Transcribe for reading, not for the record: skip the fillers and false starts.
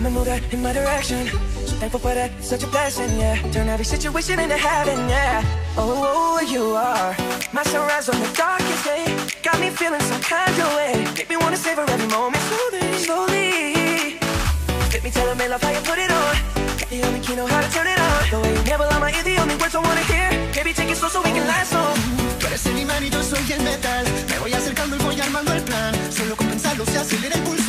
come and move that in my direction. So thankful for that, such a blessing, yeah. Turn every situation into heaven, yeah. Oh, you are my sunrise on the darkest day. Got me feeling some kind of way. Make me wanna savor every moment slowly, slowly. Let me tell them, love how you put it on. The only key know how to turn it on. The way you never lie my ear, the only words I wanna hear. Baby, take it slow so we can last long. Tú eres el imán y yo soy el metal. Me voy acercando y voy armando el plan. Solo con pensarlo se acelera el pulso.